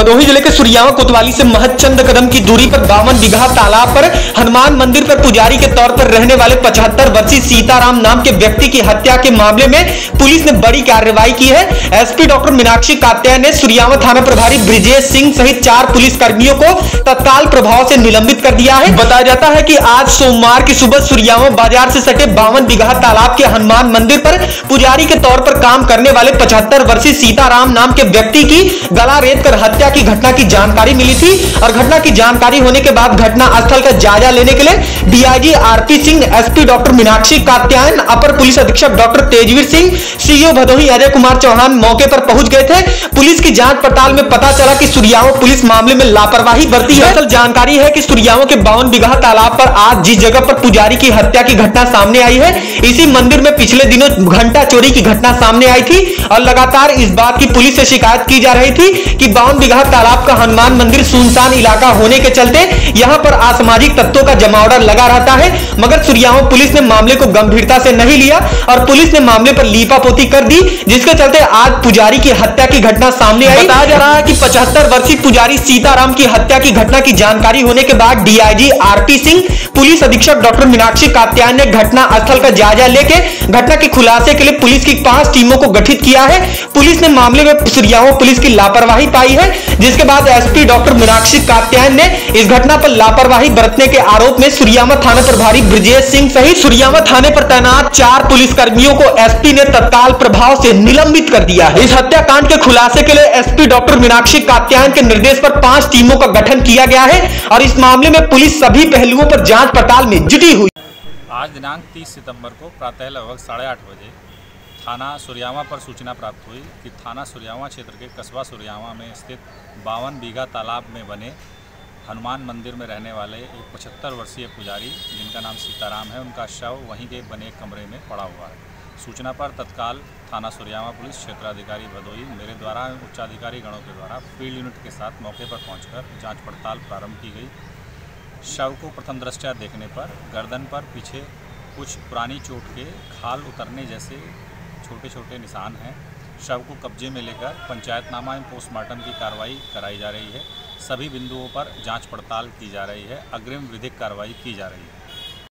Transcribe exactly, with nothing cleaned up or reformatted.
भदोही जिले के सुरियावा कोतवाली से महज चंद कदम की दूरी पर बावन बीघा तालाब पर हनुमान मंदिर पर पुजारी के तौर पर रहने वाले पचहत्तर वर्षीय सीताराम नाम के व्यक्ति की हत्या के मामले में पुलिस ने बड़ी कार्रवाई की है। एसपी डॉक्टर मीनाक्षी कात्यायन ने सुरियावा थाना प्रभारी ब्रिजेश सिंह सहित चार पुलिस कर्मियों को तत्काल प्रभाव से निलंबित कर दिया है। बताया जाता है कि आज सोमवार की सुबह सुरियावा बाजार से सटे बावन बीघा तालाब के हनुमान मंदिर पर पुजारी के तौर पर काम करने वाले पचहत्तर वर्षीय सीताराम नाम के व्यक्ति की गला रेत कर हत्या की घटना की जानकारी मिली थी और घटना की जानकारी होने के बाद घटना स्थल का जायजा लेने के लिए DIG RP Singh, SP doctor Meenakshi Katyayan, अपर पुलिस अधीक्षक डॉक्टर तेजवीर सिंह, सीईओ भदोही अजय कुमार चौहान मौके पर पहुंच गए थे। पुलिस की जांच पड़ताल में पता चला कि सुरियावा पुलिस मामले में लापरवाही बरती है। असल जानकारी है कि सुरियावा के बावन बीघा तालाब पर आज जिस जगह पर पुजारी की हत्या की घटना सामने आई है, इसी मंदिर में पिछले दिनों घंटा चोरी की घटना सामने आई थी और लगातार इस बात की पुलिस से शिकायत की जा रही थी कि बावन बीघा तालाब का हनुमान मंदिर सुनसान इलाका होने के चलते यहां पर असामाजिक तत्वों का जमावड़ा लगा रहता है। मगर सुरियावा पुलिस ने मामले को गंभीरता से नहीं लिया और पुलिस ने मामले पर लीपापोती कर दी, जिसके चलते आज पुजारी की हत्या की घटना सामने आई। बताया जा रहा है कि पचहत्तर वर्षीय पुजारी सीताराम की हत्या की घटना की जानकारी होने के बाद डीआईजी आरपी सिंह, पुलिस अधीक्षक डॉक्टर मीनाक्षी कात्यायन ने घटना स्थल का जायजा लेके घटना के खुलासे के लिए पुलिस की पांच टीमों को गठित किया है। पुलिस ने मामले में सुरियावा पुलिस की लापरवाही पाई है, जिसके बाद एसपी डॉक्टर मीनाक्षी कात्यायन ने इस घटना पर लापरवाही बरतने के आरोप में सुरियावा थाना प्रभारी ब्रिजेश सिंह सहित सुरियावा थाने पर तैनात चार पुलिस कर्मियों को एसपी ने तत्काल प्रभाव से निलंबित कर दिया है। इस हत्याकांड के खुलासे के लिए एसपी डॉक्टर मीनाक्षी कात्यायन के निर्देश पर पांच टीमों का गठन किया गया है और इस मामले में पुलिस सभी पहलुओं पर जांच पड़ताल में जुटी हुई। आज दिनांक तीस सितंबर को प्रातः लगभग साढ़े आठ बजे थाना सुरियावा पर सूचना प्राप्त हुई कि थाना सुरियावा क्षेत्र के कस्बा सुरियावा में स्थित बावन बीघा तालाब में बने हनुमान मंदिर में रहने वाले एक पचहत्तर वर्षीय पुजारी जिनका नाम सीताराम है, उनका शव वहीं के बने कमरे में पड़ा हुआ है। सूचना पर तत्काल थाना सुरियावा पुलिस क्षेत्राधिकारी भदोही मेरे द्वारा उच्चाधिकारी गणों के द्वारा फील्ड यूनिट के साथ मौके पर पहुंचकर जांच पड़ताल प्रारंभ की गई। शव को प्रथम दृष्टया देखने पर गर्दन पर पीछे कुछ पुरानी चोट के खाल उतरने जैसे छोटे छोटे निशान हैं। शव को कब्जे में लेकर पंचायतनामा एवं पोस्टमार्टम की कार्रवाई कराई जा रही है। सभी बिंदुओं पर जांच पड़ताल की जा रही है। अग्रिम विधिक कार्रवाई की जा रही है।